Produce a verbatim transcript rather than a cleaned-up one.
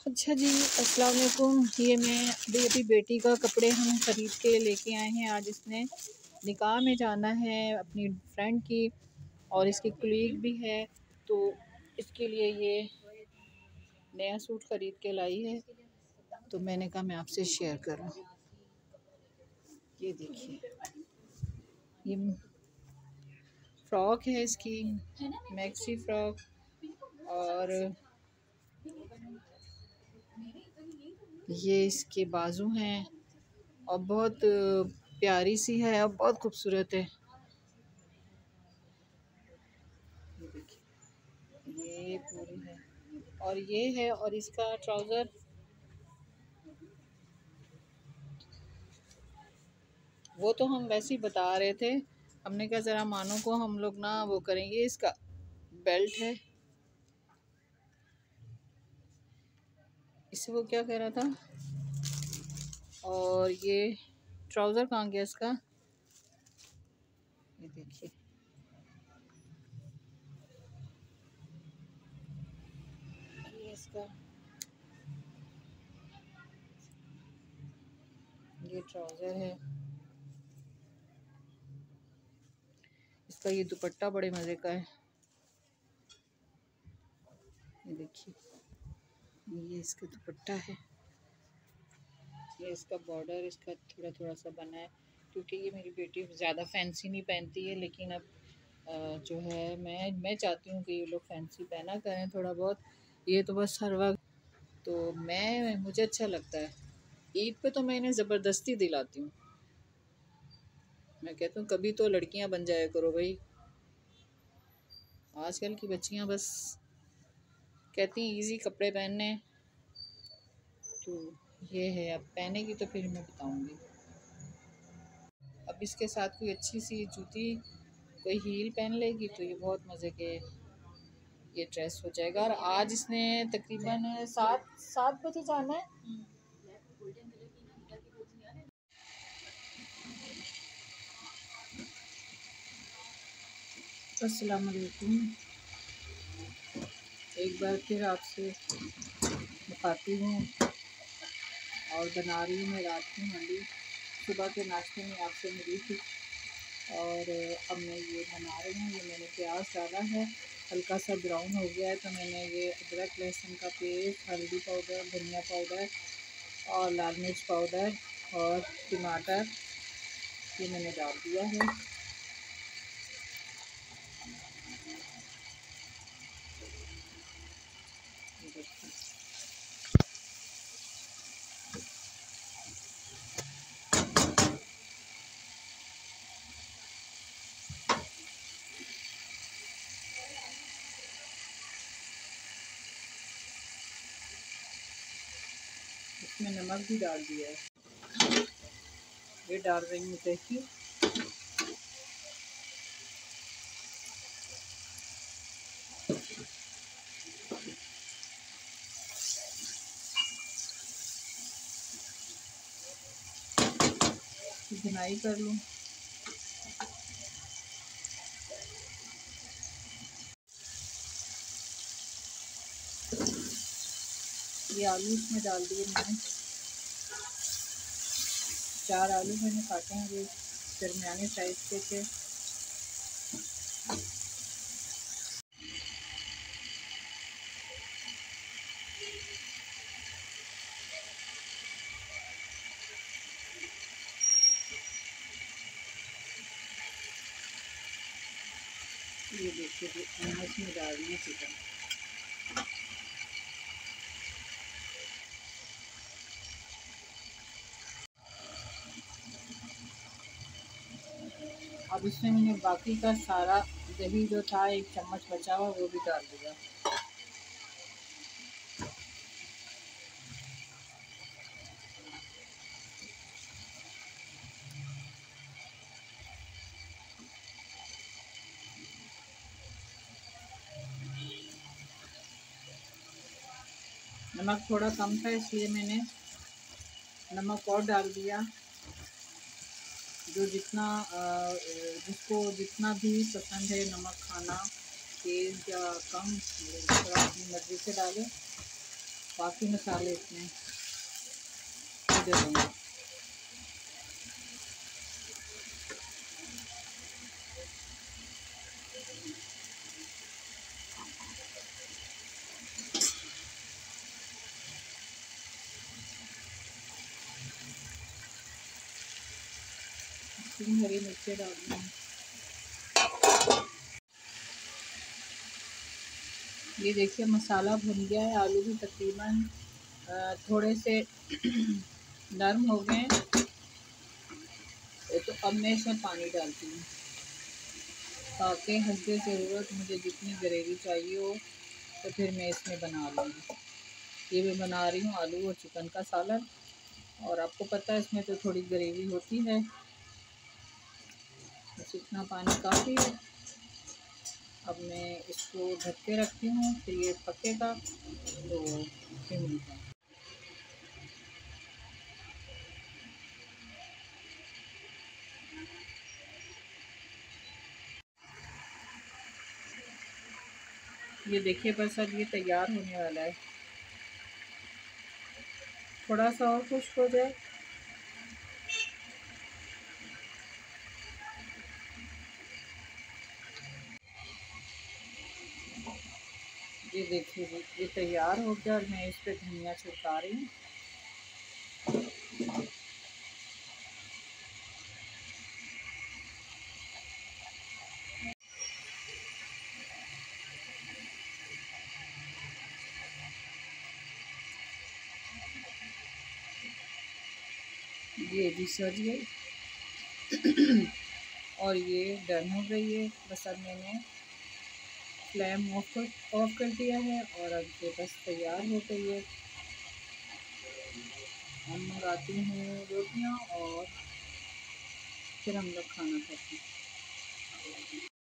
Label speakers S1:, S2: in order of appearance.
S1: अच्छा जी, अस्सलाम वालेकुम। ये मैं अभी अभी बेटी का कपड़े हम ख़रीद के लेके आए हैं। आज इसने निकाह में जाना है अपनी फ्रेंड की, और इसकी कुलीग भी है, तो इसके लिए ये नया सूट ख़रीद के लाई है। तो मैंने कहा मैं आपसे शेयर करूं। ये देखिए, ये फ़्रॉक है इसकी, मैक्सी फ़्रॉक, और ये इसके बाजू हैं और बहुत प्यारी सी है और बहुत खूबसूरत है। ये देखिए, ये पूरी है और ये है, और इसका ट्राउज़र वो तो हम वैसे ही बता रहे थे। हमने कहा ज़रा मानो को हम लोग ना वो करेंगे। इसका बेल्ट है, इसे वो क्या कह रहा था। और ये ट्राउज़र कहाँ गया इसका, ये देखिए, ये इसका ये ट्राउज़र है। इसका ये दुपट्टा बड़े मज़े का है। ये देखिए, ये इसका दुपट्टा है। ये इसका बॉर्डर इसका थोड़ा थोड़ा सा बना है, क्योंकि ये मेरी बेटी ज़्यादा फैंसी नहीं पहनती है। लेकिन अब जो है मैं मैं चाहती हूँ कि ये लोग फैंसी पहना करें थोड़ा बहुत। ये तो बस हर वक्त, तो मैं मुझे अच्छा लगता है। ईद पे तो मैं इन्हें ज़बरदस्ती दिलाती हूँ। मैं कहती हूँ कभी तो लड़कियाँ बन जाया करो भाई। आजकल की बच्चियाँ बस कहती हैं इजी कपड़े पहनने। तो ये है, अब पहनेगी तो फिर मैं बताऊँगी। अब इसके साथ कोई अच्छी सी जूती, कोई हील पहन लेगी तो ये बहुत मज़े के ये ड्रेस हो जाएगा। और आज इसने तकरीबन सात सात बजे जाना है। अस्सलाम वालेकुम, एक बार फिर आपसे बताती हूँ और बना रही हूँ मैं रात की हांडी। सुबह के नाश्ते में आपसे मिली थी और अब मैं ये बना रही हूँ। ये मैंने प्याज डाला है, हल्का सा ब्राउन हो गया है, तो मैंने ये अदरक लहसुन का पेस्ट, हल्दी पाउडर, धनिया पाउडर और लाल मिर्च पाउडर और टमाटर ये मैंने डाल दिया है। इसमें नमक भी डाल दिया है। ये डाल रही हूँ दही, भुनाई कर लूँ। ये आलू इसमें डाल दिए मैंने, चार आलू मैंने काटे हैं, ये दरमियाने साइज के थे। ये देखिए, मैंने इसमें डाल दिया चिकन। अब इसमें मैंने बाकी का सारा दही जो था, एक चम्मच बचा हुआ, वो भी डाल दिया। नमक थोड़ा कम था इसलिए मैंने नमक और डाल दिया। जो जितना जिसको जितना भी पसंद है नमक खाना, तेज़ या कम, थोड़ा अपनी मर्ज़ी से डालें। बाकी मसाले इसमें दे दूँगी। तीन हरी मिर्चें डालनी हैं। ये देखिए मसाला भुन गया है, आलू भी तकरीबन थोड़े से नरम हो गए हैं। तो अब मैं इसमें पानी डालती हूँ ताकि हल्के ज़रूरत मुझे जितनी ग्रेवी चाहिए हो तो फिर मैं इसमें बना लूँगी। ये मैं बना रही हूँ आलू और चिकन का सालन, और आपको पता है इसमें तो थोड़ी ग्रेवी होती है, बस इतना पानी काफ़ी है। अब मैं इसको ढक के रखती हूँ, फिर ये पकेगा तो फिर मिलता है। ये देखिए बस अब ये तैयार होने वाला है, थोड़ा सा और खुश्क हो जाए। ये देखिए ये तैयार हो गया और मैं इस पे धनिया छिड़का रही हूँ। ये भी सज गई और ये डन हो गई है। बस अब मैंने फ्लेम ऑफ कर ऑफ कर दिया है और अब ये बस तैयार हो गई है। हम मंगाती हूँ रोटियाँ और फिर हम लोग खाना खाते हैं।